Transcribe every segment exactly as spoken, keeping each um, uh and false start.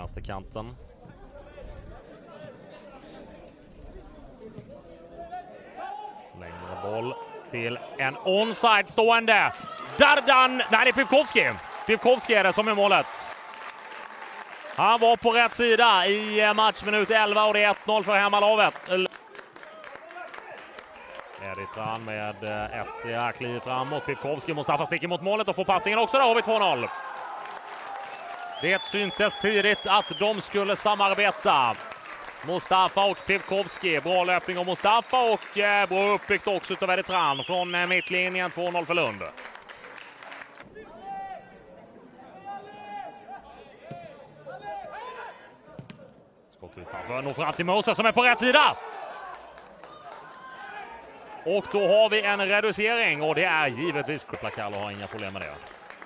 vänsterkanten. Längre boll till en onside stående. Dardan, nej det är Pivkovski. Pivkovski är det som är målet. Han var på rätt sida i matchminut elva och det är ett noll för hemmalaget. Editran med ett kliv framåt. Pivkovski, Mustafa sticker mot målet och får passningen också. Där har vi två noll. Det syntes tidigt att de skulle samarbeta. Mustafa och Pivkovski. Bra löpning av Mustafa och eh, bra uppbyggt också utav Editran från eh, mittlinjen. två noll för Lund. Skott utanför. Nå fram till Moses som är på rätt sida. Och då har vi en reducering och det är givetvis Plakalo har inga problem med det.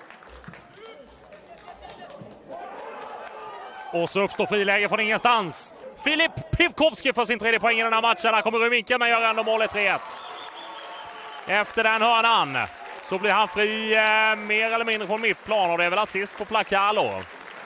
Och så uppstår friläge från ingenstans. Filip Pivkovski för sin tredje poäng i den här matchen. Där kommer Ruminka men gör ändå målet tre ett. Efter den hörnan så blir han fri eh, mer eller mindre från mittplan och det är väl assist på Plakalo.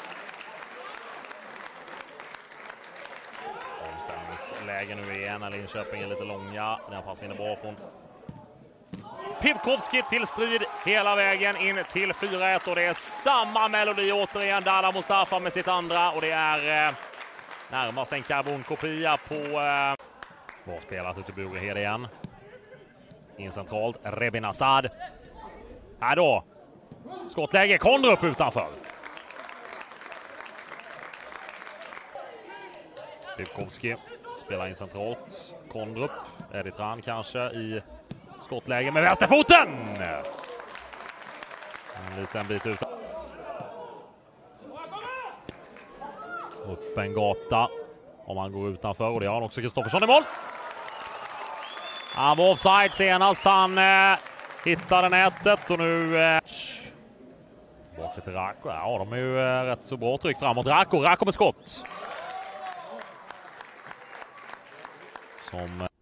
Omställningsläge nu igen när Linköping är lite långa. Den här passningen är bra från Pivkovski till strid hela vägen in till fyra ett och det är samma melodi återigen. Dala Mustafa med sitt andra och det är eh, närmast en karbonkopia på eh, bra spelat ute i Burehed igen. In centralt, Rebin Assad. Här då, skottläge, Kondrup utanför. Pivkovski spelar in centralt, Kondrup, Editran kanske i skottläge med vänsterfoten. En liten bit ut. Upp en gata om han går utanför och det har han också Kristoffersson i mål. Han var offside senast, han eh, hittade nätet och nu eh, tillbaka till Rako. Ja, de är ju eh, rätt så bra tryck framåt. Rako, Rako med skott. Som